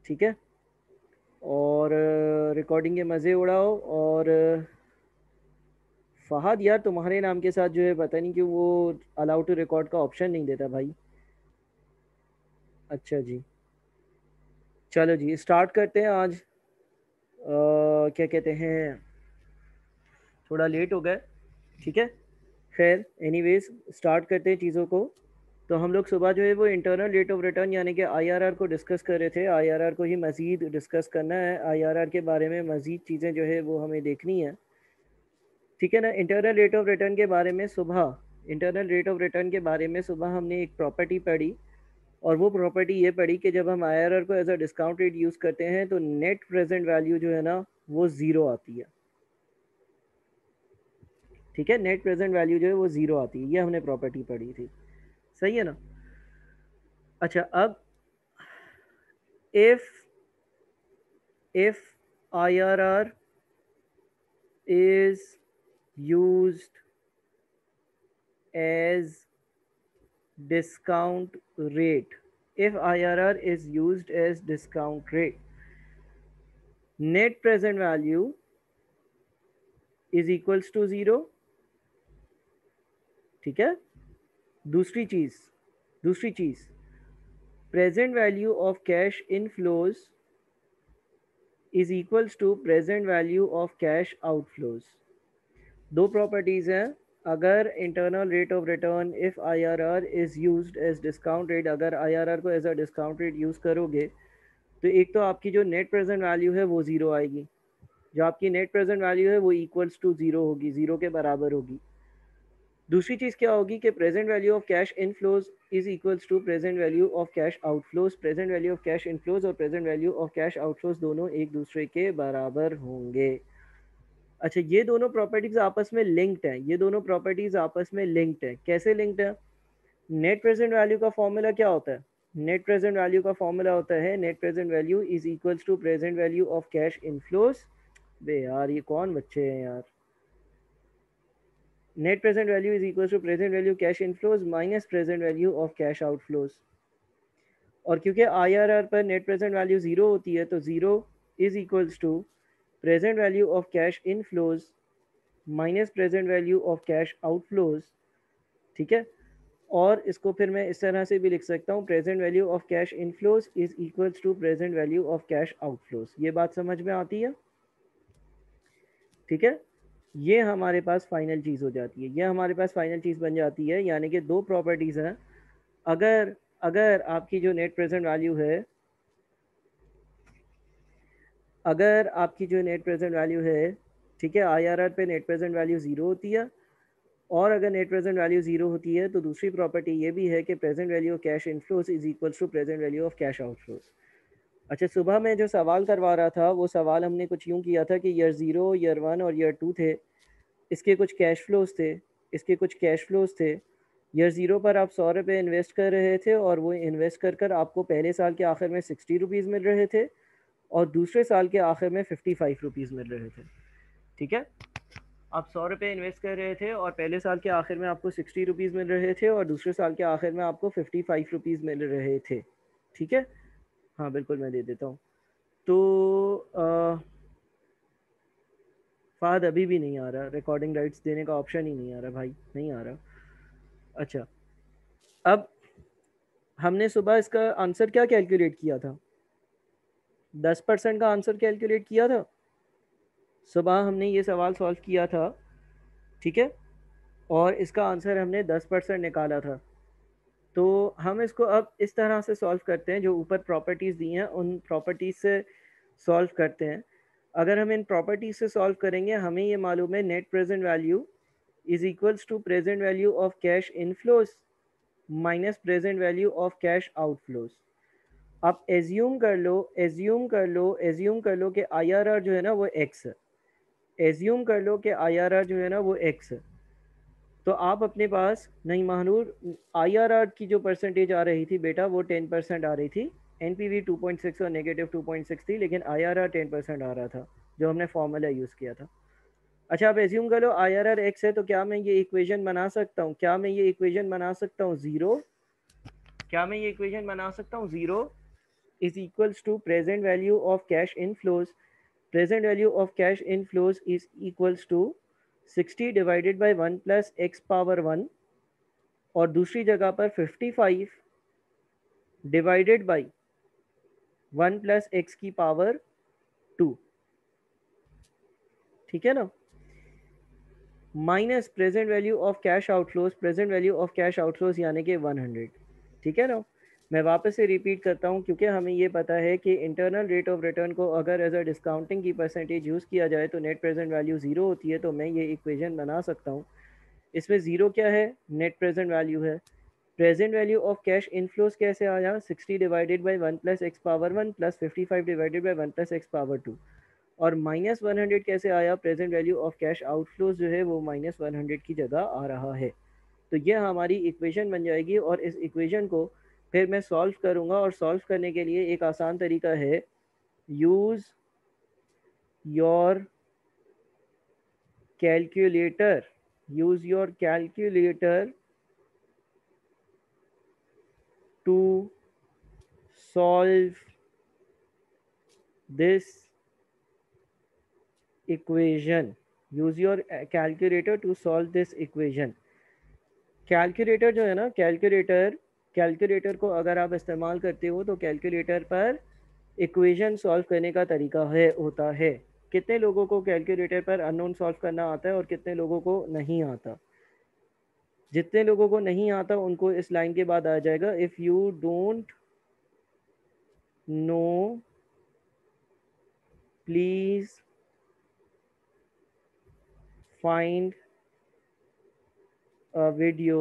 ठीक है, और रिकॉर्डिंग के मज़े उड़ाओ। और फहद यार, तुम्हारे नाम के साथ जो है पता नहीं क्यों वो अलाउ टू रिकॉर्ड का ऑप्शन नहीं देता भाई। अच्छा जी, चलो जी स्टार्ट करते हैं आज। क्या कहते हैं, थोड़ा लेट हो गए, ठीक है। खैर एनीवेज स्टार्ट करते हैं चीज़ों को। तो हम लोग सुबह जो है वो इंटरनल रेट ऑफ रिटर्न यानी कि आईआरआर को डिस्कस कर रहे थे। आईआरआर को ही मज़ीद डिस्कस करना है। आईआरआर के बारे में मज़ीद चीज़ें जो है वो हमें देखनी है, ठीक है ना। इंटरनल रेट ऑफ रिटर्न के बारे में सुबह इंटरनल रेट ऑफ रिटर्न के बारे में सुबह हमने एक प्रॉपर्टी पढ़ी, और वो प्रॉपर्टी ये पढ़ी कि जब हम आईआरआर को as a discount rate use करते हैं तो नेट प्रेजेंट वैल्यू जो है ना वो ज़ीरो आती है, ठीक है। नेट प्रेजेंट वैल्यू जो है वो ज़ीरो आती है, ये हमने प्रॉपर्टी पढ़ी थी, सही है ना। अच्छा, अब if IRR is used as discount rate, if IRR is used as discount rate, net present value is equals to zero, ठीक है। दूसरी चीज़ present value of cash inflows is equals to present value of cash outflows. दो properties हैं। अगर internal rate of return if IRR is used as discount rate, अगर IRR को as a discount rate use करोगे तो एक तो आपकी जो नेट प्रेजेंट वैल्यू है वो ज़ीरो आएगी। जो आपकी नेट प्रेजेंट वैल्यू है वो इक्वल्स टू ज़ीरो होगी, ज़ीरो के बराबर होगी। दूसरी चीज़ क्या होगी कि present value of cash inflows is equals to present value of cash outflows. Present value of cash inflows और present value of cash outflows दोनों एक दूसरे के बराबर होंगे। अच्छा, ये दोनों प्रॉपर्टीज आपस में लिंक्ड हैं। ये दोनों प्रॉपर्टीज आपस में लिंक्ड हैं। कैसे लिंक्ड है? नेट प्रेजेंट वैल्यू का फॉर्मूला क्या होता है? नेट प्रेजेंट वैल्यू का फॉर्मूला होता है net present value is equals to present value of cash inflows. बे यार, ये कौन बच्चे हैं यार। Net present value is equals to present value cash inflows minus present value of cash outflows. और क्योंकि आईआरआर पर नेट प्रेजेंट वैल्यू ज़ीरो होती है तो zero is equals to present value of cash inflows minus present value of cash outflows, ठीक है। और इसको फिर मैं इस तरह से भी लिख सकता हूँ, present value of cash inflows is equals to present value of cash outflows. ये बात समझ में आती है, ठीक है। ये हमारे पास फाइनल चीज़ हो जाती है, ये हमारे पास फाइनल चीज़ बन जाती है। यानी कि दो प्रॉपर्टीज़ हैं। अगर अगर आपकी जो नेट प्रेजेंट वैल्यू है, अगर आपकी जो नेट प्रेजेंट वैल्यू है, ठीक है, आईआरआर पे नेट प्रेजेंट वैल्यू ज़ीरो होती है, और अगर नेट प्रेजेंट वैल्यू ज़ीरो होती है तो दूसरी प्रॉपर्टी ये भी है कि present value of cash inflows is equals to present value of cash outflows. अच्छा, सुबह में जो सवाल करवा रहा था वो सवाल हमने कुछ यूँ किया था कि ईयर ज़ीरो, ईयर वन और ईयर टू थे, इसके कुछ कैश फ्लोज थे, इसके कुछ कैश फ्लोज थे। ईयर ज़ीरो पर आप 100 रुपये इन्वेस्ट कर रहे थे और वो इन्वेस्ट कर कर आपको पहले साल के आखिर में 60 रुपीज़ मिल रहे थे, और दूसरे साल के आखिर में 55 रुपीज़ मिल रहे थे, ठीक है। आप 100 रुपये इन्वेस्ट कर रहे थे और पहले साल के आखिर में आपको 60 रुपीज़ मिल रहे थे, और दूसरे साल के आखिर में आपको 55 रुपीज़ मिल रहे थे, ठीक है। हाँ बिल्कुल, मैं दे देता हूँ। तो फाद अभी भी नहीं आ रहा, रिकॉर्डिंग राइट्स देने का ऑप्शन ही नहीं आ रहा भाई, नहीं आ रहा। अच्छा, अब हमने सुबह इसका आंसर क्या कैलकुलेट किया था? 10% का आंसर कैलकुलेट किया था। सुबह हमने ये सवाल सॉल्व किया था, ठीक है, और इसका आंसर हमने 10% निकाला था। तो हम इसको अब इस तरह से सॉल्व करते हैं, जो ऊपर प्रॉपर्टीज़ दी हैं उन प्रॉपर्टीज़ से सॉल्व करते हैं। अगर हम इन प्रॉपर्टीज़ से सॉल्व करेंगे, हमें ये मालूम है net present value is equals to present value of cash inflows minus present value of cash outflows. आप एज्यूम कर लो कि आईआरआर जो है ना वो एक्स है। एज्यूम कर लो कि आईआरआर जो है ना वो एक्स है। तो आप अपने पास नहीं महानूर, आईआरआर की जो परसेंटेज आ रही थी बेटा वो 10% आ रही थी। एनपीवी 2.6 और नेगेटिव 2.6 थी, लेकिन आईआरआर 10% आ रहा था जो हमने फॉर्मूला यूज़ किया था। अच्छा, आप एज्यूम कर लो आईआरआर एक्स है, तो क्या मैं ये इक्वेशन बना सकता हूँ? क्या मैं ये इक्वेशन बना सकता हूँ ज़ीरो? क्या मैं ये इक्वेशन बना सकता हूँ zero? is equals to present value of cash inflows. Present value of cash inflows is equals to 60 divided by 1 plus x power 1 और दूसरी जगह पर 55 डिवाइडेड बाई 1 प्लस एक्स की पावर 2, ठीक है ना, minus present value of cash outflows, present value of cash outflows यानी कि 100, ठीक है ना। मैं वापस से रिपीट करता हूँ क्योंकि हमें ये पता है कि इंटरनल रेट ऑफ रिटर्न को अगर एज अ डिस्काउंटिंग की परसेंटेज यूज़ किया जाए तो नेट प्रेजेंट वैल्यू ज़ीरो होती है। तो मैं ये इक्वेशन बना सकता हूँ। इसमें ज़ीरो क्या है, नेट प्रेजेंट वैल्यू है। Present value of cash inflows कैसे आया, 60 divided by 1 plus x power 1 plus 55 divided by 1 plus x power 2। और माइनस 100 कैसे आया, present value of cash outflows जो है वो माइनस 100 की जगह आ रहा है। तो ये हमारी इक्वेशन बन जाएगी और इस इक्वेशन को फिर मैं सॉल्व करूँगा। और सॉल्व करने के लिए एक आसान तरीका है, use your calculator, use your calculator to solve this equation, use your calculator to solve this equation. Calculator जो है ना, कैलकुलेटर को अगर आप इस्तेमाल करते हो तो कैलकुलेटर पर इक्वेशन सॉल्व करने का तरीका होता है। कितने लोगों को कैलकुलेटर पर अननोन सॉल्व करना आता है और कितने लोगों को नहीं आता। जितने लोगों को नहीं आता उनको इस लाइन के बाद आ जाएगा, if you don't know please find a video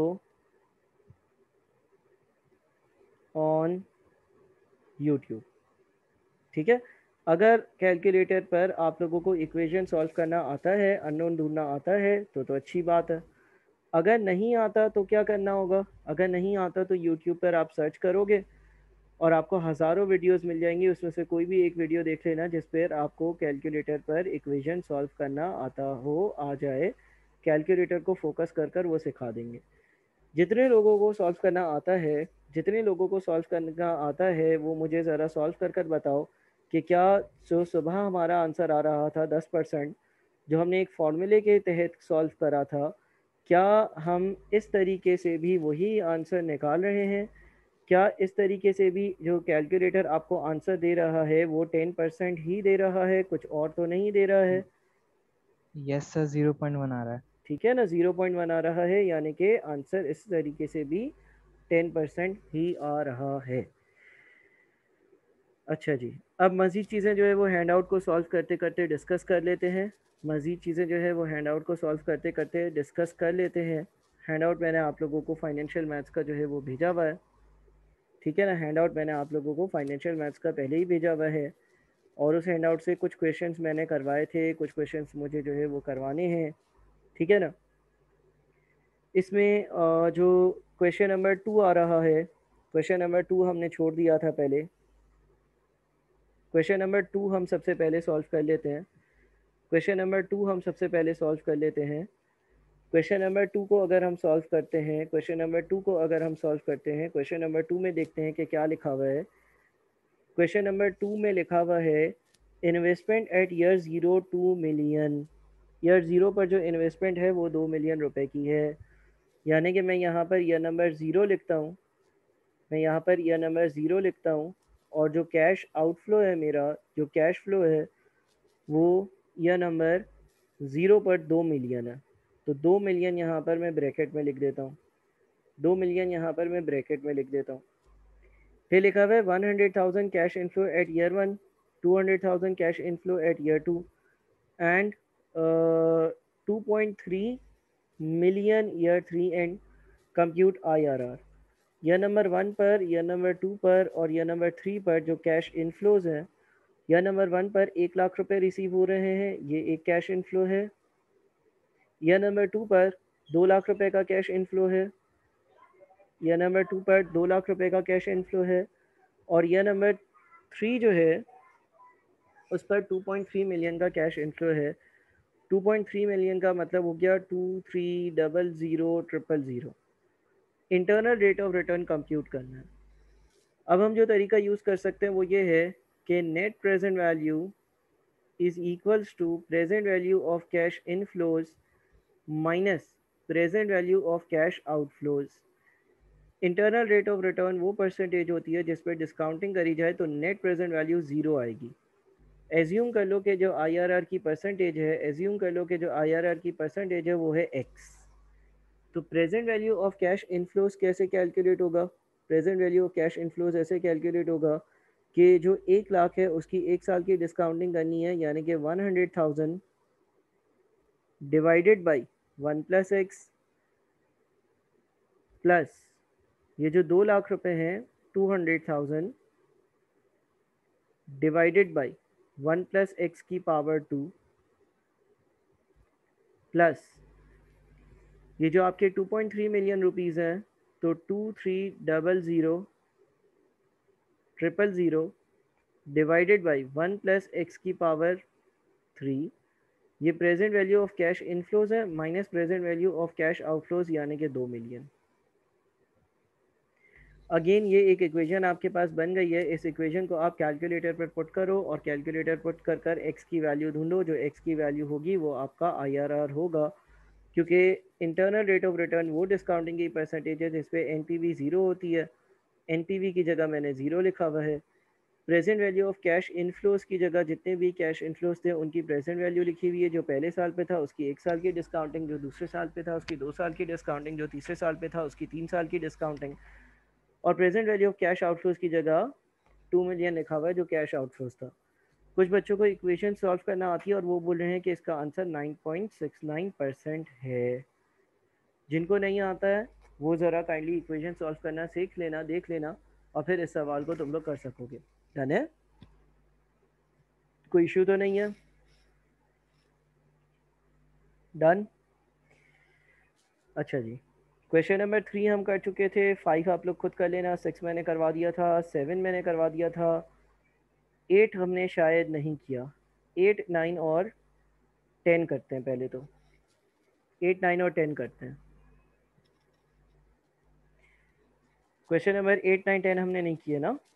on YouTube, ठीक है। अगर कैलकुलेटर पर आप लोगों को इक्वेशन सॉल्व करना आता है, अननोन ढूंढना आता है तो अच्छी बात है। अगर नहीं आता तो क्या करना होगा, अगर नहीं आता तो यूट्यूब पर आप सर्च करोगे और आपको हज़ारों वीडियोस मिल जाएंगी, उसमें से कोई भी एक वीडियो देख लेना जिस पर आपको कैलकुलेटर पर इक्वेशन सॉल्व करना आता हो, आ जाए। कैलकुलेटर को फोकस कर कर वो सिखा देंगे। जितने लोगों को सॉल्व करना आता है, जितने लोगों को सॉल्व करना आता है वो मुझे ज़रा सॉल्व कर कर बताओ कि क्या जो सुबह हमारा आंसर आ रहा था 10%, जो हमने एक फॉर्मूले के तहत सॉल्व करा था, क्या हम इस तरीके से भी वही आंसर निकाल रहे हैं? क्या इस तरीके से भी जो कैलकुलेटर आपको आंसर दे रहा है वो 10% ही दे रहा है, कुछ और तो नहीं दे रहा है? यस सर, 0.1 आ रहा है। ठीक है ना, 0.1 आ रहा है, यानी कि आंसर इस तरीके से भी 10% ही आ रहा है। अच्छा जी, अब मज़ीद चीज़ें जो है वो हैंड आउट को सॉल्व करते करते डिस्कस कर लेते हैं। मज़ीद चीज़ें जो है वो हैंड आउट को सॉल्व करते करते डिस्कस कर लेते हैं। हैंड आउट मैंने आप लोगों को फाइनेंशियल मैथ्स का जो है वो भेजा हुआ है, ठीक है ना। हैंड आउट मैंने आप लोगों को फाइनेंशियल मैथ्स का पहले ही भेजा हुआ है और उस हैंड आउट से कुछ क्वेश्चंस मैंने करवाए थे, कुछ क्वेश्चंस मुझे जो है वो करवाने हैं, ठीक है ना। इसमें जो क्वेश्चन नंबर 2 आ रहा है, क्वेश्चन नंबर 2 हमने छोड़ दिया था पहले। क्वेश्चन नंबर 2 हम सबसे पहले सॉल्व कर लेते हैं। क्वेश्चन नंबर 2 हम सबसे पहले सॉल्व कर लेते हैं। क्वेश्चन नंबर 2 को अगर हम सॉल्व करते हैं, क्वेश्चन नंबर 2 को अगर हम सॉल्व करते हैं, क्वेश्चन नंबर 2 में देखते हैं कि क्या लिखा हुआ है। क्वेश्चन नंबर 2 में लिखा हुआ है, investment at year 0 2 million. Year 0 पर जो इन्वेस्टमेंट है वो 2 मिलियन रुपए की है। यानी कि मैं यहाँ पर ईयर नंबर 0 लिखता हूँ, मैं यहाँ पर ईयर नंबर 0 लिखता हूँ और जो कैश आउटफ्लो है, मेरा जो कैश फ्लो है वो ईयर नंबर 0 पर 2 मिलियन है। तो 2 मिलियन यहाँ पर मैं ब्रैकेट में लिख देता हूँ, 2 मिलियन यहाँ पर मैं ब्रैकेट में लिख देता हूँ। फिर लिखा हुआ है 100,000 cash inflow at year 1, 200,000 cash inflow at year 2 and 2.3 million year 3 and compute IRR। Year number 1 पर, ईयर नंबर 2 पर और ईयर नंबर 3 पर जो कैश इनफ्लोज हैं, ईयर नंबर 1 पर 1 लाख रुपए रिसीव हो रहे हैं, ये एक कैश इनफ्लो है। ईयर नंबर 2 पर 2 लाख रुपए का कैश इनफ्लो है, ईयर नंबर 2 पर 2 लाख रुपए का कैश इनफ्लो है। और ईयर नंबर 3 जो है उस पर 2.3 मिलियन का कैश इनफ्लो है। 2.3 मिलियन का मतलब हो गया 23000000। Internal rate of return compute करना है। अब हम जो तरीका यूज़ कर सकते हैं वो ये है कि net present value is equals to present value of cash inflows minus present value of cash outflows. Internal rate of return वो परसेंटेज होती है जिस पर डिस्काउंटिंग करी जाए तो नेट प्रेजेंट वैल्यू ज़ीरो आएगी। एज्यूम कर लो कि जो आईआरआर की परसेंटेज है, एज्यूम कर लो कि जो आईआरआर की परसेंटेज है वो है एक्स। तो present value of cash inflows कैसे कैलकुलेट होगा? Present value of cash inflows ऐसे कैलकुलेट होगा कि जो 1 लाख है उसकी 1 साल की डिस्काउंटिंग करनी है, यानी कि 100,000 डिवाइडेड बाई 1 + x प्लस ये जो 2 लाख रुपए हैं 200,000 डिवाइडेड बाई 1 + x की पावर 2 प्लस ये जो आपके 2.3 मिलियन रुपीज़ हैं तो 2300,000,000 डिवाइडेड बाई 1 + x की पावर 3। ये present value of cash inflows है minus present value of cash outflows, यानी कि 2 मिलियन। अगेन ये एक इक्वेशन आपके पास बन गई है। इस इक्वेशन को आप कैलकुलेटर पर पुट करो और कैलकुलेटर पुट कर कर एक्स की वैल्यू ढूंढो। जो एक्स की वैल्यू होगी वो आपका आईआरआर होगा, क्योंकि इंटरनल रेट ऑफ रिटर्न वो डिस्काउंटिंग की परसेंटेज है जिस पे एनपीवी ज़ीरो होती है। एनपीवी की जगह मैंने ज़ीरो लिखा हुआ है। Present value of cash inflows की जगह जितने भी कैश इनफ्लोज थे उनकी प्रेजेंट वैल्यू लिखी हुई है। जो पहले साल पे था उसकी 1 साल की डिस्काउंटिंग, जो दूसरे साल पे था उसकी 2 साल की डिस्काउंटिंग, जो तीसरे साल पे था उसकी 3 साल की डिस्काउंटिंग। और present value of cash outflows की जगह 2 मिलियन लिखा हुआ है जो कैश आउटफ्लोज था। कुछ बच्चों को इक्वेशन सॉल्व करना आती है और वो बोल रहे हैं कि इसका आंसर 9.69% है। जिनको नहीं आता है वो ज़रा काइंडली इक्वेशन सॉल्व करना सीख लेना, देख लेना, और फिर इस सवाल को तुम लोग कर सकोगे। डन है? कोई इशू तो नहीं है? डन? अच्छा जी, क्वेश्चन नंबर 3 हम कर चुके थे। 5 आप लोग खुद कर लेना। 6 मैंने करवा दिया था, 7 मैंने करवा दिया था, 8 हमने शायद नहीं किया। 8, 9 और 10 करते हैं पहले तो। 8, 9 और 10 करते हैं। क्वेश्चन नंबर 8, 9, 10 हमने नहीं किए ना?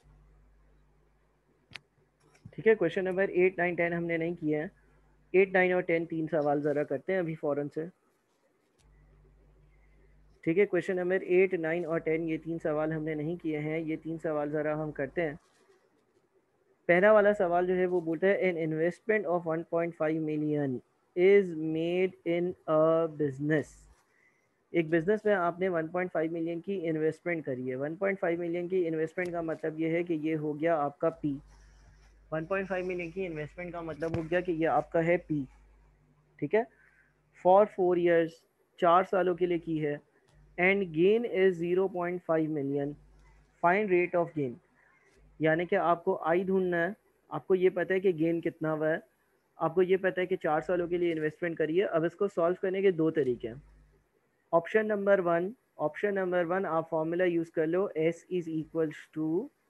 ठीक है, क्वेश्चन नंबर 8, 9, 10 हमने नहीं किए हैं। 8, 9 और 10 तीन सवाल ज़रा करते हैं अभी फ़ौरन से। ठीक है, क्वेश्चन नंबर 8, 9 और 10 ये तीन सवाल हमने नहीं किए हैं। ये तीन सवाल ज़रा हम करते हैं। पहला वाला सवाल जो है वो बोलता है an investment of 1.5 million is made in a business. एक बिज़नेस में आपने 1.5 मिलियन की इन्वेस्टमेंट करी है। 1.5 मिलियन की इन्वेस्टमेंट का मतलब ये है कि ये हो गया आपका पी। 1.5 मिलियन की इन्वेस्टमेंट का मतलब हो गया कि ये आपका है पी। ठीक है, फॉर 4 ईयर्स, 4 सालों के लिए की है। And gain is 0.5 million. Fine rate of gain, यानी कि आपको आई ढूंढना है। आपको ये पता है कि गेन कितना हुआ है, आपको ये पता है कि 4 सालों के लिए इन्वेस्टमेंट करिए। अब इसको सॉल्व करने के दो तरीके हैं। ऑप्शन नंबर वन आप फॉर्मूला यूज़ कर लो, S is equals to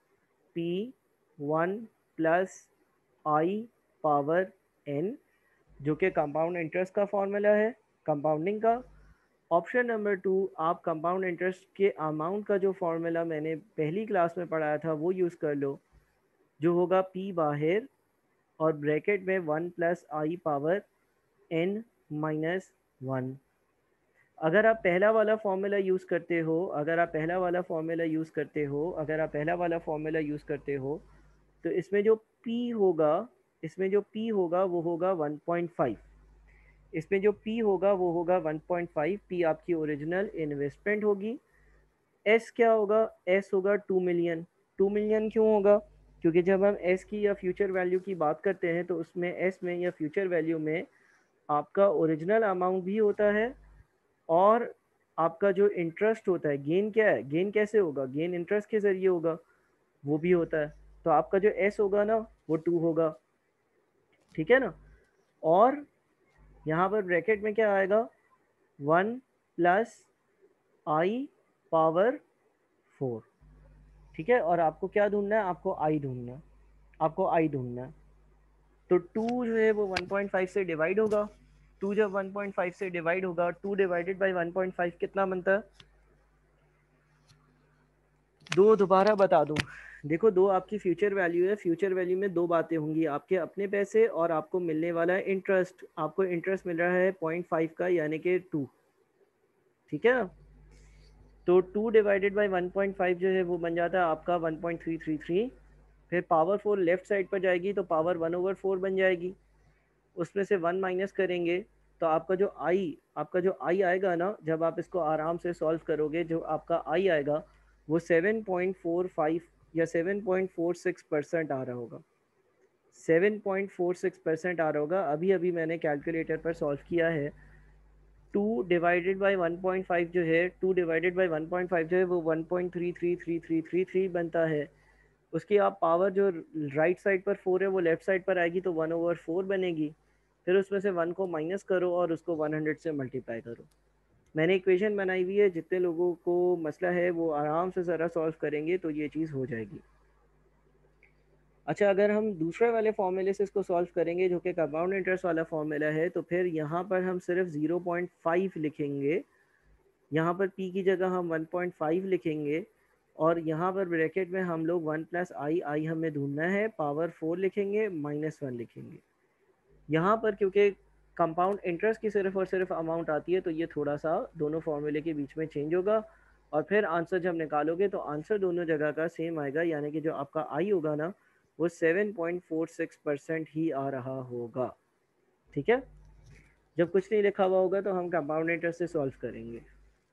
P1 plus i power n, जो कि कंपाउंड इंटरेस्ट का फॉर्मूला है, कंपाउंडिंग का। ऑप्शन नंबर 2 आप कंपाउंड इंटरेस्ट के अमाउंट का जो फॉर्मूला मैंने पहली क्लास में पढ़ाया था वो यूज़ कर लो, जो होगा P बाहर और ब्रैकेट में 1 plus i power n minus 1। अगर आप पहला वाला फॉर्मूला यूज़ करते हो, अगर आप पहला वाला फॉर्मूला यूज़ करते हो, अगर आप पहला वाला फॉर्मूला यूज़ करते हो तो इसमें जो P होगा, इसमें जो P होगा वो होगा 1.5। इसमें जो P होगा वो होगा 1.5। P आपकी ओरिजिनल इन्वेस्टमेंट होगी। S क्या होगा? S होगा 2 मिलियन। 2 मिलियन क्यों होगा? क्योंकि जब हम S की या फ्यूचर वैल्यू की बात करते हैं तो उसमें S में या फ्यूचर वैल्यू में आपका ओरिजिनल अमाउंट भी होता है और आपका जो इंटरेस्ट होता है, गेन क्या है, गेन कैसे होगा, गेन इंटरेस्ट के ज़रिए होगा, वो भी होता है। तो आपका जो S होगा ना वो 2 होगा। ठीक है ना? और यहाँ पर ब्रैकेट में क्या आएगा? 1 प्लस आई पावर 4। ठीक है, और आपको क्या ढूंढना है? आपको आई ढूंढना है, आपको आई ढूंढना है। तो 2 जो है वो 1.5 से डिवाइड होगा। 2 जब 1.5 से डिवाइड होगा, 2 डिवाइडेड बाई 1.5 कितना बनता है? 2 दोबारा बता दूं, देखो दो आपकी फ्यूचर वैल्यू है, फ्यूचर वैल्यू में दो बातें होंगी, आपके अपने पैसे और आपको मिलने वाला है इंटरेस्ट। आपको इंटरेस्ट मिल रहा है 0.5 का यानी कि 2, ठीक है। तो 2 डिवाइडेड बाई 1.5 जो है वो बन जाता है आपका 1.333। फिर पावर 4 लेफ्ट साइड पर जाएगी तो पावर 1/4 बन जाएगी, उसमें से 1 माइनस करेंगे तो आपका जो आई आएगा ना, जब आप इसको आराम से सॉल्व करोगे, जो आपका आई आएगा वो 7.45 या 7.46% आ रहा होगा। 7.46% आ रहा होगा। अभी अभी मैंने कैलकुलेटर पर सॉल्व किया है। 2 डिवाइडेड बाई 1.5 जो है, 2 डिवाइडेड बाई 1.5 जो है वो 1.33333 बनता है। उसकी आप पावर जो राइट साइड पर 4 है वो लेफ्ट साइड पर आएगी तो 1/4 बनेगी। फिर उसमें से 1 को माइनस करो और उसको 100 से मल्टीप्लाई करो। मैंने इक्वेशन बनाई हुई है, जितने लोगों को मसला है वो आराम से ज़रा सॉल्व करेंगे तो ये चीज़ हो जाएगी। अच्छा, अगर हम दूसरे वाले फॉर्मूले से इसको सॉल्व करेंगे जो कि कंपाउंड इंटरेस्ट वाला फॉर्मूला है, तो फिर यहाँ पर हम सिर्फ 0.5 लिखेंगे, यहाँ पर p की जगह हम 1.5 लिखेंगे और यहाँ पर ब्रैकेट में हम लोग 1 प्लस आई हमें ढूंढना है, पावर 4 लिखेंगे, -1 लिखेंगे। यहाँ पर क्योंकि कंपाउंड इंटरेस्ट की सिर्फ और सिर्फ अमाउंट आती है तो ये थोड़ा सा दोनों फॉर्मूले के बीच में चेंज होगा, और फिर आंसर जब निकालोगे तो आंसर दोनों जगह का सेम आएगा, यानी कि जो आपका आई होगा ना वो 7.46% ही आ रहा होगा। ठीक है, जब कुछ नहीं लिखा हुआ होगा तो हम कंपाउंड इंटरेस्ट से सॉल्व करेंगे।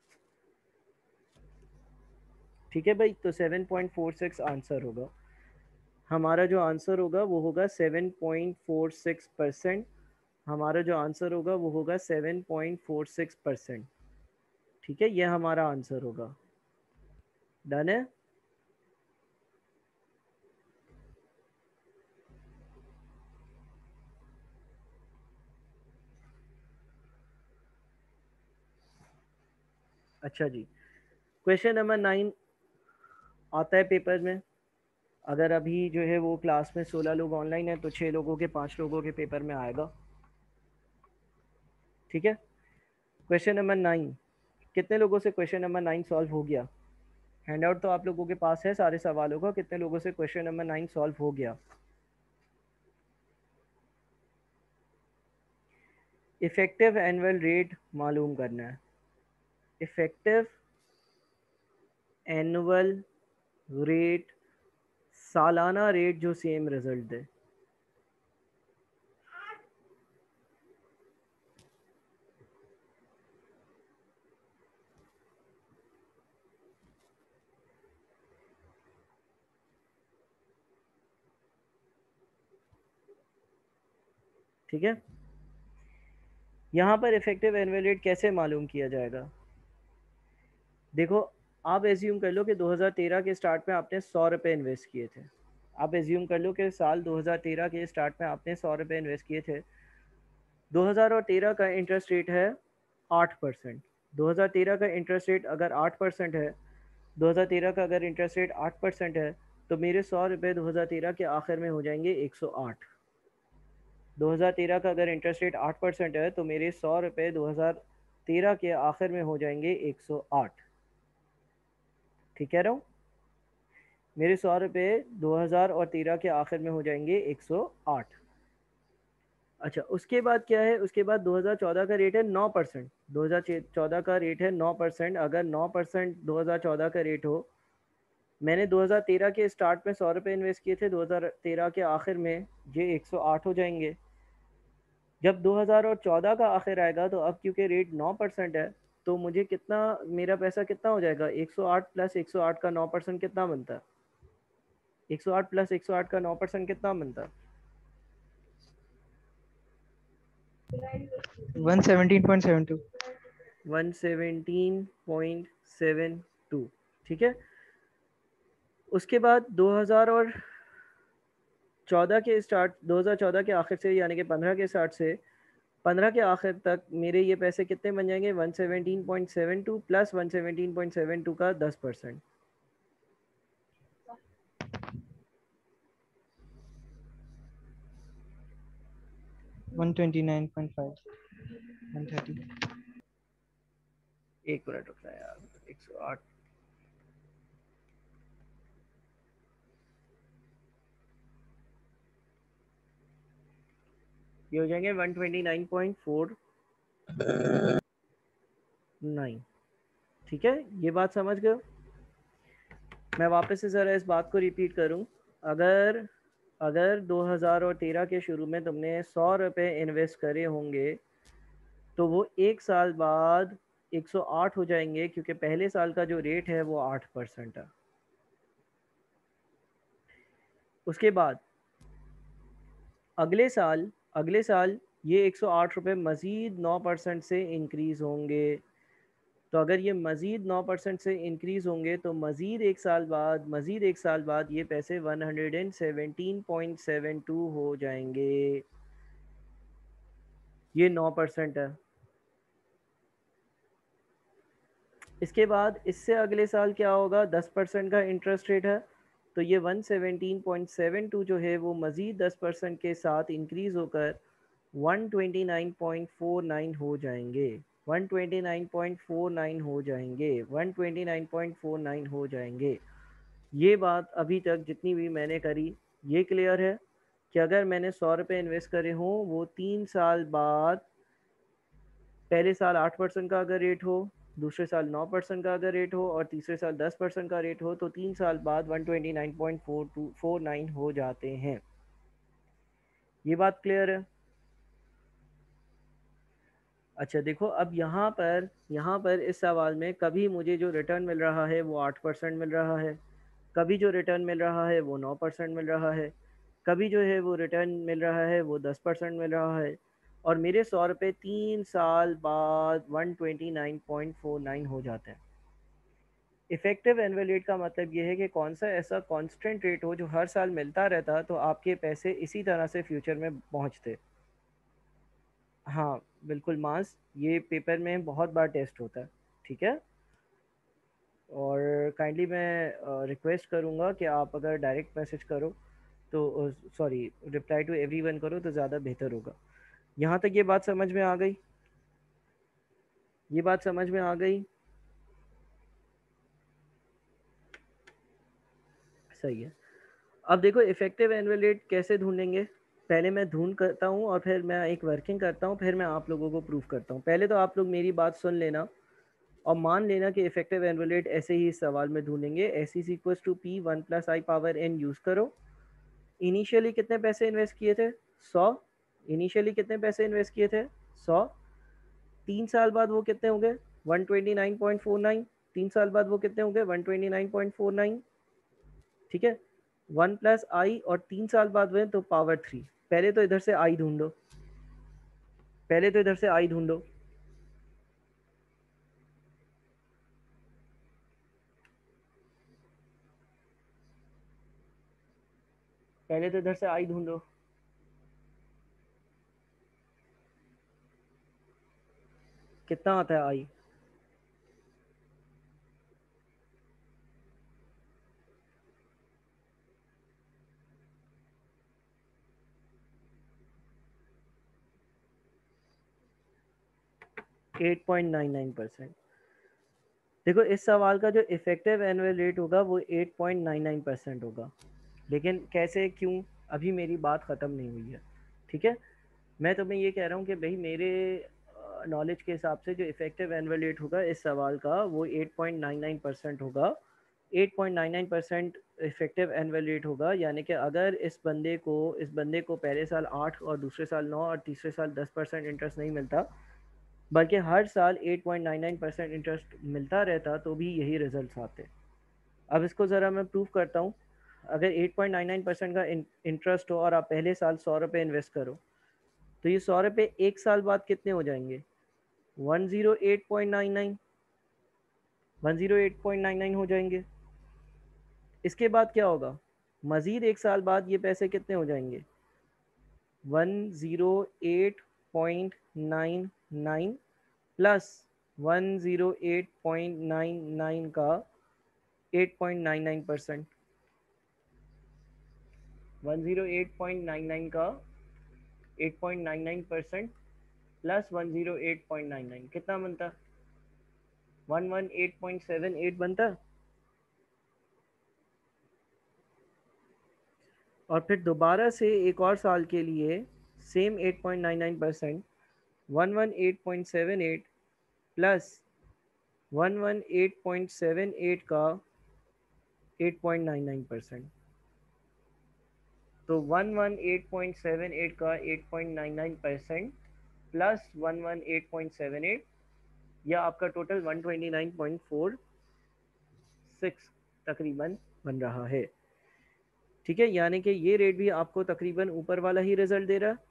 ठीक है भाई, तो 7.46 आंसर होगा हमारा। जो आंसर होगा वो होगा 7.46%। हमारा जो आंसर होगा वो होगा 7.46%। ठीक है, ये हमारा आंसर होगा। डन है। अच्छा जी, क्वेश्चन नंबर 9 आता है पेपर में। अगर अभी जो है वो क्लास में 16 लोग ऑनलाइन है तो 6 लोगों के 5 लोगों के पेपर में आएगा। ठीक है, क्वेश्चन नंबर 9, कितने लोगों से क्वेश्चन नंबर 9 सॉल्व हो गया? हैंड आउट तो आप लोगों के पास है सारे सवालों का, कितने लोगों से क्वेश्चन नंबर 9 सॉल्व हो गया? इफेक्टिव एनुअल रेट मालूम करना है। इफेक्टिव एनुअल रेट, सालाना रेट जो सेम रिजल्ट दे। ठीक है, यहाँ पर इफेक्टिव एनुअल रेट कैसे मालूम किया जाएगा? देखो, आप एज्यूम कर लो कि 2013 के स्टार्ट में आपने 100 रुपये इन्वेस्ट किए थे। आप एज्यूम कर लो कि साल 2013 के स्टार्ट में आपने 100 रुपये इन्वेस्ट किए थे। 2013 का इंटरेस्ट रेट है 8%। 2013 का इंटरेस्ट रेट अगर 8% है, 2013 का अगर इंटरेस्ट रेट 8% है तो मेरे 100 रुपये 2013 के आखिर में हो जाएंगे 108। 2013 का अगर इंटरेस्ट रेट 8% है तो मेरे 100 रुपये 2013 के आखिर में हो जाएंगे 108। ठीक कह रहा हूँ? मेरे 100 रुपये 2013 के आखिर में हो जाएंगे 108। अच्छा, उसके बाद क्या है? उसके बाद 2014 का रेट है 9%। 2014 का रेट है 9%। अगर 9% 2014 का रेट हो, मैंने 2013 के स्टार्ट में 100 रुपये इन्वेस्ट किए थे, 2013 के आखिर में ये 108 हो जाएंगे। जब 2014 का आखिर आएगा तो अब क्योंकि रेट 9% है तो मुझे कितना, मेरा पैसा कितना हो जाएगा? 108 प्लस 108 का 9% कितना बनता है? 108 प्लस 108 का 9% कितना बनता है? 117.72। 117.72। ठीक है, उसके बाद 2014 के स्टार्ट, 2014 के आखिर से यानी कि 15 के स्टार्ट से 15 के आखिर तक मेरे ये पैसे कितने बन जाएंगे? 117.72 प्लस 117.72 का 10%। 129.5। 130। एक मिनट रुकना यार, 108 ये हो जाएंगे 129.49। ठीक है, ये बात समझ गए? मैं वापस से ज़रा इस बात को रिपीट करूं। अगर अगर 2013 के शुरू में तुमने 100 रुपये इन्वेस्ट करे होंगे तो वो एक साल बाद 108 हो जाएंगे, क्योंकि पहले साल का जो रेट है वो 8% है। उसके बाद अगले साल ये 108 रुपये मज़ीद 9% से इंक्रीज़ होंगे। तो अगर ये मज़ीद 9% से इंक्रीज़ होंगे तो मज़ीद एक साल बाद ये पैसे 117.72 हो जाएंगे। ये 9% है। इसके बाद इससे अगले साल क्या होगा, 10% का इंटरेस्ट रेट है, तो ये 117.72 जो है वो मज़ीद 10% के साथ इंक्रीज़ होकर 129.49 हो जाएंगे। 129.49 हो जाएंगे। 129.49 हो जाएंगे। ये बात अभी तक जितनी भी मैंने करी, ये क्लियर है कि अगर मैंने 100 रुपये इन्वेस्ट करे हों, वो 3 साल बाद, पहले साल 8% का अगर रेट हो, दूसरे साल 9% का अगर रेट हो और तीसरे साल 10% का रेट हो, तो 3 साल बाद 129.49 हो जाते हैं। ये बात क्लियर है? अच्छा देखो, अब यहाँ पर इस सवाल में कभी मुझे जो रिटर्न मिल रहा है वो 8% मिल रहा है, कभी जो रिटर्न मिल रहा है वो 9% मिल रहा है, कभी जो है वो रिटर्न मिल रहा है वो 10% मिल रहा है, और मेरे 100 रुपये 3 साल बाद 129.49 हो जाते हैं। इफ़ेक्टिव एनुअल रेट का मतलब ये है कि कौन सा ऐसा कांस्टेंट रेट हो जो हर साल मिलता रहता, तो आपके पैसे इसी तरह से फ्यूचर में पहुंचते। हाँ बिल्कुल मास, ये पेपर में बहुत बार टेस्ट होता है। ठीक है, और काइंडली मैं रिक्वेस्ट करूँगा कि आप अगर डायरेक्ट मैसेज करो तो, सॉरी, रिप्लाई टू एवरीवन करो तो ज़्यादा बेहतर होगा। यहाँ तक ये बात समझ में आ गई? ये बात समझ में आ गई? सही है। अब देखो इफ़ेक्टिव एनुअल रेट कैसे ढूंढेंगे। पहले मैं ढूंढ करता हूँ और फिर मैं एक वर्किंग करता हूँ, फिर मैं आप लोगों को प्रूफ करता हूँ। पहले तो आप लोग मेरी बात सुन लेना और मान लेना कि इफेक्टिव एनुअल रेट ऐसे ही इस सवाल में ढूंढेंगे। S is equal to P 1+i⁻n use करो। इनिशियली कितने पैसे इन्वेस्ट किए थे? 100। इनिशियली कितने पैसे इन्वेस्ट किए थे? 100। 3 साल बाद वो कितने होंगे? 129.49। 3 साल बाद वो कितने होंगे? 129.49। ठीक है, 1+i और 3 साल बाद हुए तो पावर 3। पहले तो इधर से आई ढूंढो, पहले तो इधर से आई ढूंढो। पहले तो इधर से आई ढूंढो। कितना आता है आई? 8.99%। देखो इस सवाल का जो इफेक्टिव एनुअल रेट होगा वो 8.99% होगा। लेकिन कैसे, क्यों, अभी मेरी बात ख़त्म नहीं हुई है। ठीक है, मैं तुम्हें ये कह रहा हूँ कि भाई मेरे नॉलेज के हिसाब से जो इफेक्टिव एनुअल रेट होगा इस सवाल का वो 8.99% होगा। 8.99% इफेक्टिव एनुअल रेट होगा, यानी कि अगर इस बंदे को पहले साल 8 और दूसरे साल 9 और तीसरे साल 10% इंटरेस्ट नहीं मिलता, बल्कि हर साल 8.99% इंटरेस्ट मिलता रहता, तो भी यही रिजल्ट्स आते। अब इसको ज़रा मैं प्रूव करता हूँ। अगर 8.99% का इंटरेस्ट हो और आप पहले साल 100 रुपये इन्वेस्ट करो, तो ये 100 रुपये एक साल बाद कितने हो जाएंगे? 108.99। 108.99 हो जाएंगे। इसके बाद क्या होगा? मज़ीद एक साल बाद ये पैसे कितने हो जाएंगे? 108.99 प्लस 108.99 का 8.99%। 108.99 का 8.99% प्लस 108.99 कितना बनता? 118.78 बनता। और फिर दोबारा से एक और साल के लिए सेम 8.99%, 118.78 प्लस 118.78 का 8.99%। तो 118.78 का 8.99% प्लस 118.78, या आपका टोटल 129.46 तकरीबन बन रहा है। ठीक है, यानी कि ये रेट भी आपको तकरीबन ऊपर वाला ही रिजल्ट दे रहा है,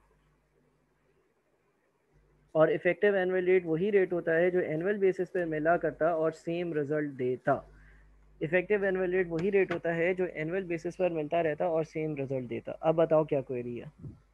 और इफेक्टिव एनुअल रेट वही रेट होता है जो एनुअल बेसिस पे मिला करता और सेम रिजल्ट देता। इफेक्टिव एनुअल रेट वही रेट होता है जो एनुअल बेसिस पर मिलता रहता और सेम रिजल्ट देता। अब बताओ क्या क्वेरी है।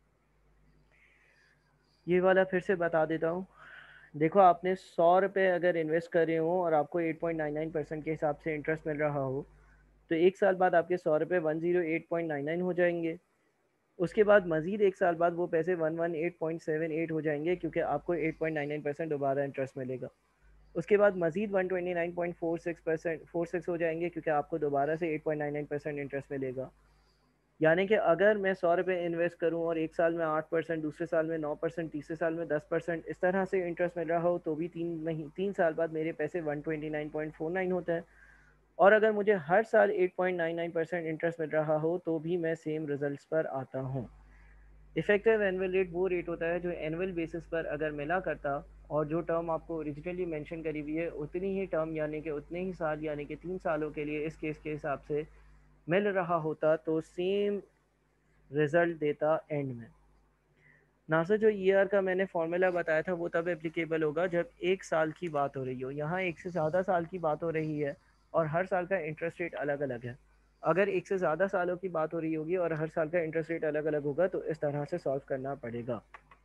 ये वाला फिर से बता देता हूँ। देखो, आपने 100 रुपये अगर इन्वेस्ट कर रहे हो और आपको 8.99% के हिसाब से इंटरेस्ट मिल रहा हो, तो एक साल बाद आपके 100 रुपये 108.99 हो जाएंगे। उसके बाद मज़ीद एक साल बाद वो पैसे 118.78 हो जाएंगे, क्योंकि आपको 8.99% दोबारा इंटरेस्ट मिलेगा। उसके बाद मज़ीद 129.46% हो जाएंगे, क्योंकि आपको दोबारा से 8.99% इंटरेस्ट मिलेगा। यानी कि अगर मैं 100 रुपये इन्वेस्ट करूं और एक साल में 8%, दूसरे साल में 9%, तीसरे साल में 10%, इस तरह से इंटरेस्ट मिल रहा हो, तो भी 3 साल बाद मेरे पैसे 129.49 होता है। और अगर मुझे हर साल 8.99% इंटरेस्ट मिल रहा हो, तो भी मैं सेम रिजल्ट्स पर आता हूँ। इफेक्टिव एनुअल रेट वो रेट होता है जो एनुअल बेसिस पर अगर मिला करता, और जो टर्म आपको ओरिजिनली मेंशन करी हुई है उतनी ही टर्म यानी कि उतने ही साल यानी कि 3 सालों के लिए इस केस के हिसाब से मिल रहा होता, तो सेम रिजल्ट देता एंड में। नासा जो ईआर का मैंने फॉर्मूला बताया था वो तब एप्लीकेबल होगा जब एक साल की बात हो रही हो। यहाँ एक से ज़्यादा साल की बात हो रही है और हर साल का इंटरेस्ट रेट अलग अलग है। अगर एक से ज़्यादा सालों की बात हो रही होगी और हर साल का इंटरेस्ट रेट अलग अलग होगा, तो इस तरह से सॉल्व करना पड़ेगा।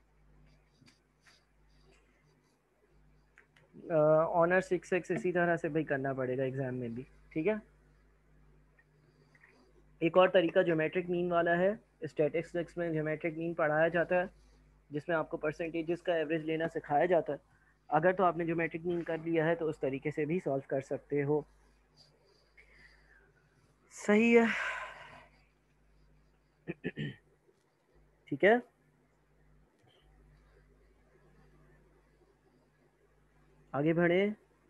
ऑनर 6x इसी तरह से भाई करना पड़ेगा एग्ज़ाम में भी। ठीक है, एक और तरीका ज्योमेट्रिक मीन वाला है। स्टैटिस्टिक्स में ज्योमेट्रिक मीन पढ़ाया जाता है, जिसमें आपको परसेंटेजेस का एवरेज लेना सिखाया जाता है। अगर तो आपने ज्योमेट्रिक मीन कर लिया है तो उस तरीके से भी सॉल्व कर सकते हो। सही है। ठीक है, आगे बढ़े,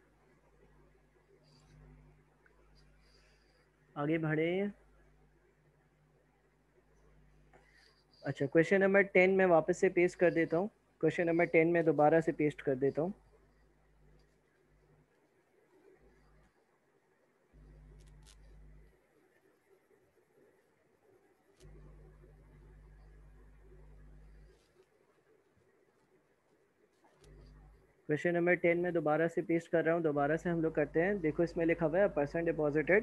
आगे बढ़े। अच्छा, क्वेश्चन नंबर 10 मैं वापस से पेस्ट कर देता हूँ। क्वेश्चन नंबर 10 मैं दोबारा से पेस्ट कर देता हूँ। क्वेश्चन नंबर 10 में दोबारा से पेस्ट कर रहा हूँ। दोबारा से हम लोग करते हैं। देखो, इसमें लिखा हुआ है परसेंट डिपॉजिटेड।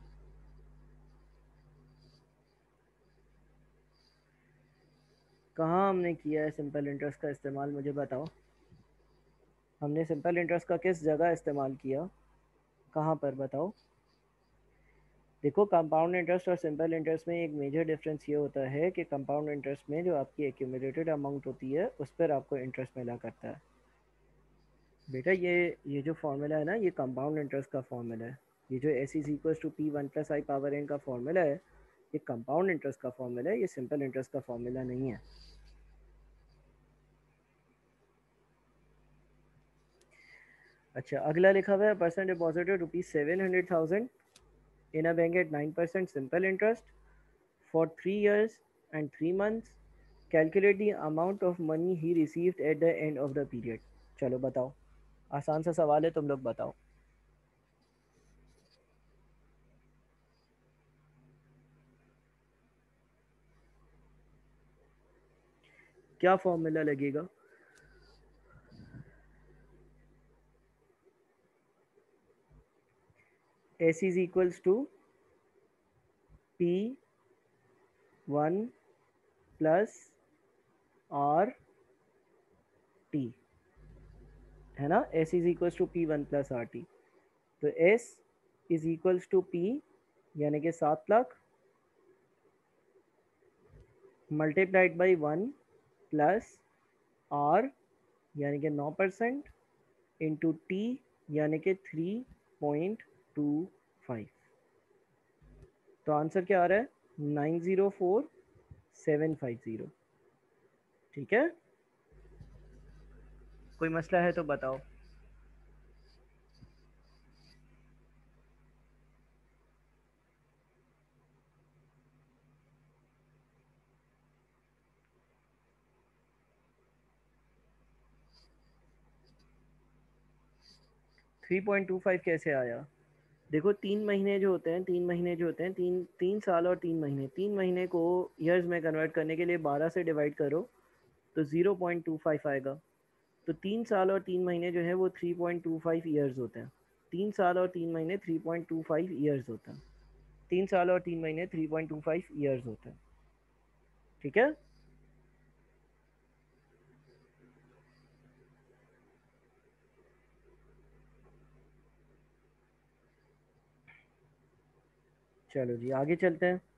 कहाँ हमने किया है सिंपल इंटरेस्ट का इस्तेमाल, मुझे बताओ। हमने सिंपल इंटरेस्ट का किस जगह इस्तेमाल किया, कहाँ पर, बताओ। देखो, कंपाउंड इंटरेस्ट और सिंपल इंटरेस्ट में एक मेजर डिफरेंस ये होता है कि कंपाउंड इंटरेस्ट में जो आपकी एक्यूमुलेटेड अमाउंट होती है उस पर आपको इंटरेस्ट मिला करता है। बेटा, ये जो फार्मूला है ना, ये कंपाउंड इंटरेस्ट का फार्मूला है। ये जो S is equal to P one plus i power n का फार्मूला है, ये कंपाउंड इंटरेस्ट का फार्मूला है, ये सिंपल इंटरेस्ट का फार्मूला नहीं है। अच्छा, अगला लिखा हुआ है percent deposited ₹700,000 in a bank at 9% simple interest for 3 years and 3 months. Calculate the amount of money he received at the end of the period. चलो बताओ, आसान सा सवाल है, तुम लोग बताओ। क्या फॉर्मूला लगेगा? S is equals to P1 plus R T, है ना। S is equals to P1 plus R T। तो S is equals to P यानी कि 7 lakh multiplied by 1 plus R यानी कि 9% इंटू T यानी कि 3.25। तो आंसर क्या आ रहा है? 904750। ठीक है, कोई मसला है तो बताओ। थ्री पॉइंट टू फाइव कैसे आया? देखो 3 महीने जो होते हैं, 3 महीने जो होते हैं, 3 साल और 3 महीने, 3 महीने को ईयर्स में कन्वर्ट करने के लिए 12 से डिवाइड करो तो 0.25 आएगा। तो 3 साल और 3 महीने जो है वो 3.25 ईयर्स होते हैं। 3 साल और 3 महीने 3.25 ईयर्स होता है। 3 साल और 3 महीने 3.25 ईयर्स होते हैं। ठीक है, चलो जी आगे चलते हैं।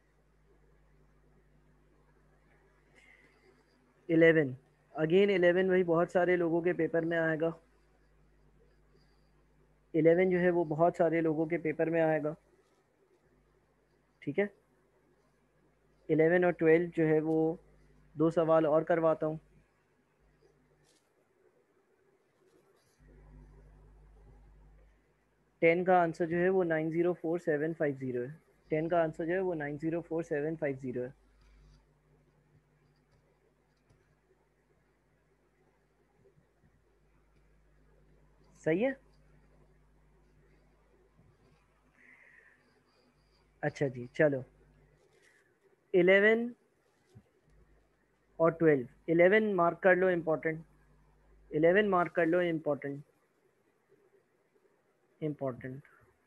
11, अगेन 11 वही बहुत सारे लोगों के पेपर में आएगा। 11 जो है वो बहुत सारे लोगों के पेपर में आएगा। ठीक है, 11 और 12 जो है वो 2 सवाल और करवाता हूँ। 10 का आंसर जो है वो 904750 है। 10 का आंसर जो है वो 904750 है। सही है। अच्छा जी चलो, 11 और 12, 11 मार्क कर लो इम्पोर्टेंट, 11 मार्क कर लो इम्पोर्टेंट, इम्पोर्टेंट।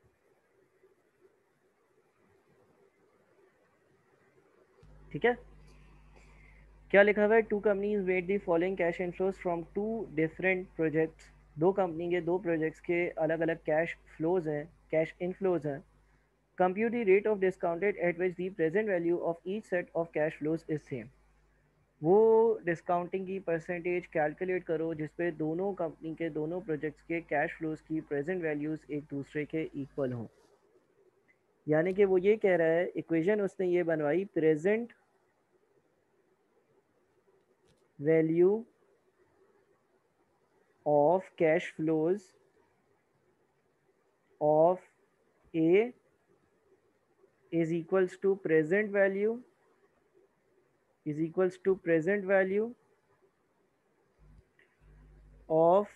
ठीक है, क्या लिखा हुआ है? Two companies made the following cash inflows from two different projects. दो कंपनी के दो प्रोजेक्ट्स के अलग अलग कैश फ्लोज हैं, कैश इनफ्लोज हैं। Compute the rate of discounted at which the present value of each set of cash flows is same. वो discounting की परसेंटेज कैलकुलेट करो जिसपे दोनों कंपनी के दोनों प्रोजेक्ट्स के कैश फ्लोज की प्रेजेंट वैल्यूज़ एक दूसरे के इक्वल हों। यानी कि वो ये कह रहा है, इक्वेशन उसने ये बनवाई, present value of cash flows of A is equals to present value, is equals to present value of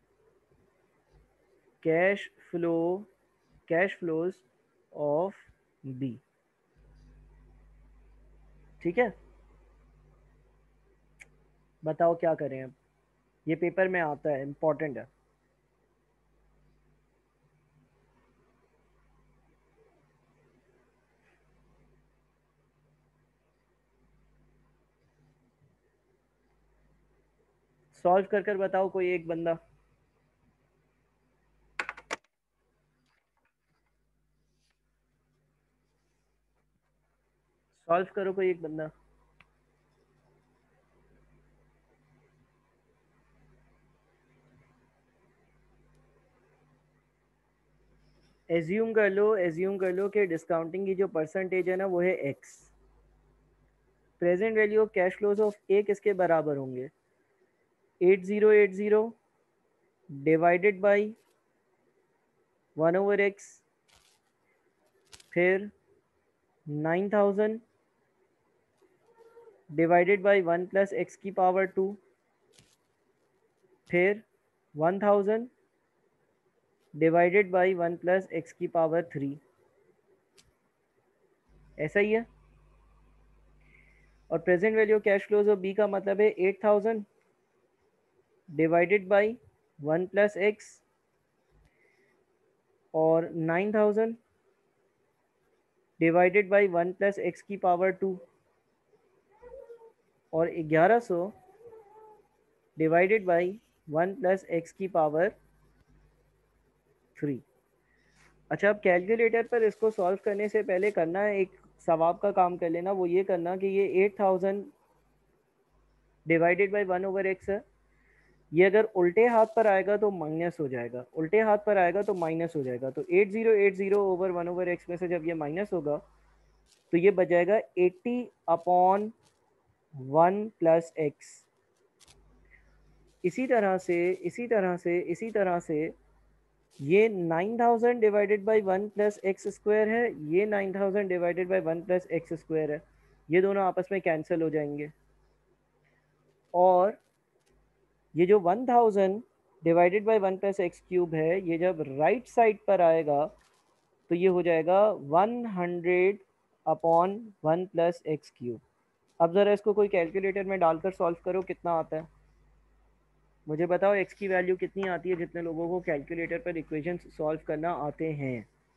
cash flow, cash flows of B. ठीक है, बताओ क्या करें अब, ये पेपर में आता है, इंपॉर्टेंट है। सॉल्व कर कर बताओ कोई एक बंदा, सॉल्व करो कोई एक बंदा। एज्यूम कर लो कि डिस्काउंटिंग की जो परसेंटेज है ना वो है x. Present value of cash flows of A किसके बराबर होंगे? 8080 डिवाइडेड बाई 1/x, फिर 9000 डिवाइडेड बाई 1 प्लस एक्स की पावर 2, फिर 1000 डिवाइडेड बाई 1 प्लस एक्स की पावर 3। ऐसा ही है। और present value of cash flows of B का मतलब है 8000 डिवाइडेड बाई 1 प्लस एक्स और 9000 डिवाइडेड बाई 1 प्लस एक्स की पावर 2 और 1100 डिवाइडेड बाई 1 प्लस एक्स की पावर 3। अच्छा, अब कैलकुलेटर पर इसको सॉल्व करने से पहले करना है एक सवाब का काम कर लेना, वो ये करना कि ये 8000 डिवाइडेड बाई 1/x है, ये अगर उल्टे हाथ पर आएगा तो माइनस हो जाएगा, उल्टे हाथ पर आएगा तो माइनस हो जाएगा। तो 8080 ओवर 1/x में से जब ये माइनस होगा तो ये बच जाएगा 80 अपॉन 1 प्लस एक्स। इसी तरह से ये 9000 divided by 1 plus x square है, ये 9000 divided by 1 plus x square है। ये दोनों आपस में कैंसिल हो जाएंगे, और ये जो 1000 divided by 1 plus x cube है, ये जब राइट साइड पर आएगा तो ये हो जाएगा 100 अपॉन 1 प्लस एक्स क्यूब। अब ज़रा इसको कोई कैलकुलेटर में डालकर सॉल्व करो, कितना आता है मुझे बताओ। एक्स की वैल्यू कितनी आती है जितने लोगों को कैलकुलेटर पर इक्वेशन सॉल्व करना आते हैं?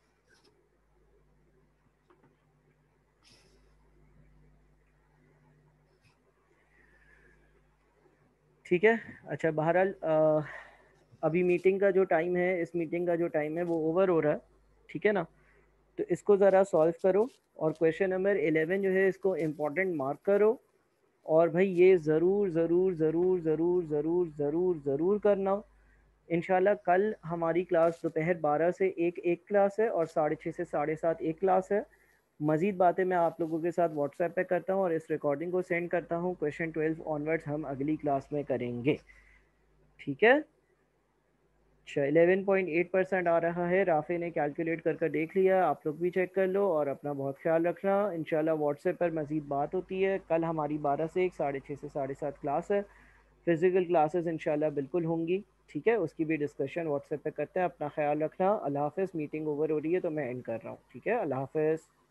ठीक है, अच्छा बहरहाल अभी मीटिंग का जो टाइम है, इस मीटिंग का जो टाइम है वो ओवर हो रहा है, ठीक है ना। तो इसको ज़रा सॉल्व करो, और क्वेश्चन नंबर 11 जो है इसको इम्पोर्टेंट मार्क करो। और भाई ये ज़रूर ज़रूर ज़रूर ज़रूर ज़रूर ज़रूर ज़रूर करना। इंशाल्लाह कल हमारी क्लास दोपहर 12 से एक क्लास है, और 6:30 से 7:30 एक क्लास है। मज़ीद बातें मैं आप लोगों के साथ व्हाट्सएप पे करता हूँ और इस रिकॉर्डिंग को सेंड करता हूँ। क्वेश्चन 12 ऑनवर्ड्स हम अगली क्लास में करेंगे, ठीक है। अच्छा 11.8% आ रहा है, राफे ने कैलकुलेट कर देख लिया, आप लोग भी चेक कर लो और अपना बहुत ख्याल रखना। इंशाल्लाह व्हाट्सएप पर मज़ीद बात होती है। कल हमारी 12 से 1, 6:30 से 7:30 क्लास है। फ़िज़िकल क्लासेस इंशाल्लाह बिल्कुल होंगी, ठीक है। उसकी भी डिस्कशन व्हाट्सएप पे करते हैं। अपना ख्याल रखना। अल्लाह हाफ़िज़। मीटिंग ओवर हो रही है तो मैं एंड कर रहा हूँ, ठीक है। अल्लाह हाफ़िज़।